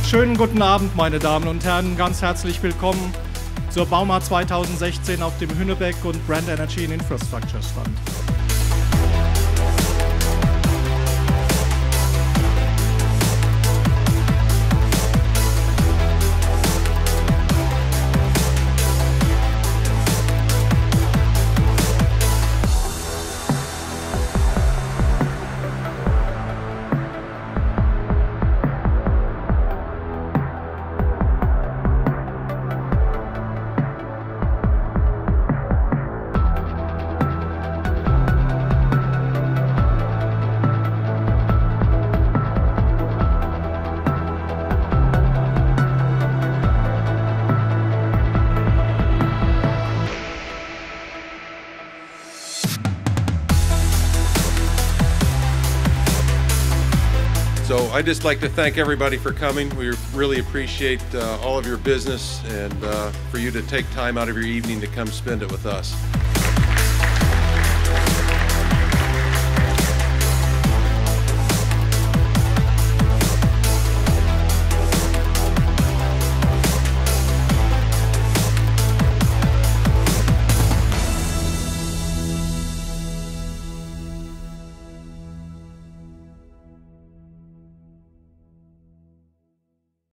Schönen guten Abend, meine Damen und Herren. Ganz herzlich willkommen zur Bauma 2016 auf dem Hünebeck und Brand Energy and Infrastructure Stand. So I'd just like to thank everybody for coming. We really appreciate all of your business and for you to take time out of your evening to come spend it with us.